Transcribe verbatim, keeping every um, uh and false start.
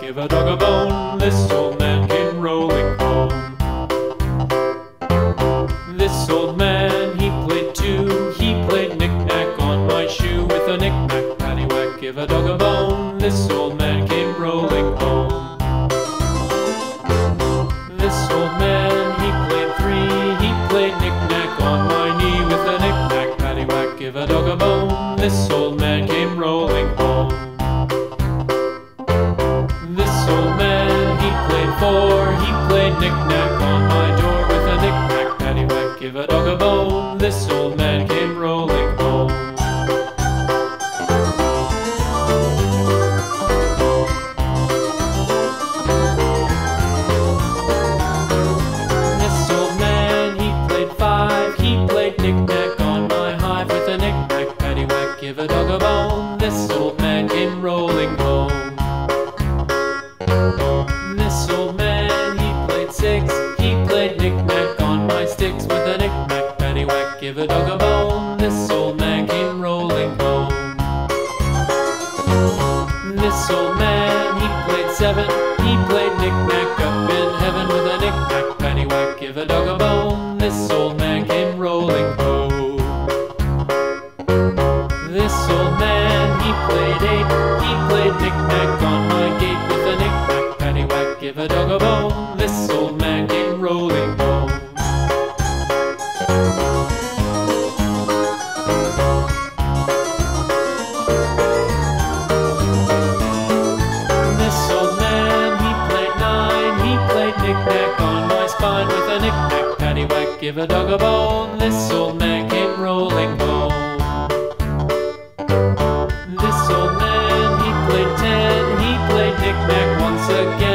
give a dog a bone. This old man came rolling home. This old man, he played too. He played knick-knack on my shoe. With a knick-knack, paddywhack, give a dog a bone. This old man came rolling home. This old man, he played three. He played knick-knack on my knee. With a knick-knack, paddywhack, give a dog a bone. This old man came rolling home. This old man, he played four. He played knick-knack on my door. With a knick-knack, paddywhack, give a dog a bone. This old man came rolling home. This old man, he played five. He played knick-knack on my hive. With a knick-knack, paddywhack, give a dog a bone. This old man came rolling home. This old man, he played six. He played knick-knack on my sticks. With a knick-knack, paddywhack, give a dog a bone. This old man came rolling home. This old man, he played seven. He played knick-knack up in heaven. With a knick-knack, paddywhack, give a dog a bone. This old man came rolling home. This old man, he played eight. He played knick-knack on my gate. With a knick-knack, paddywhack, give a dog a bone. This old man came rolling home. This old man, he played nine. He played knick-knack on my spine. With a knick-knack, paddywhack, give a dog a bone. This old man came rolling home. This old man, he played ten. He played knick-knack once again.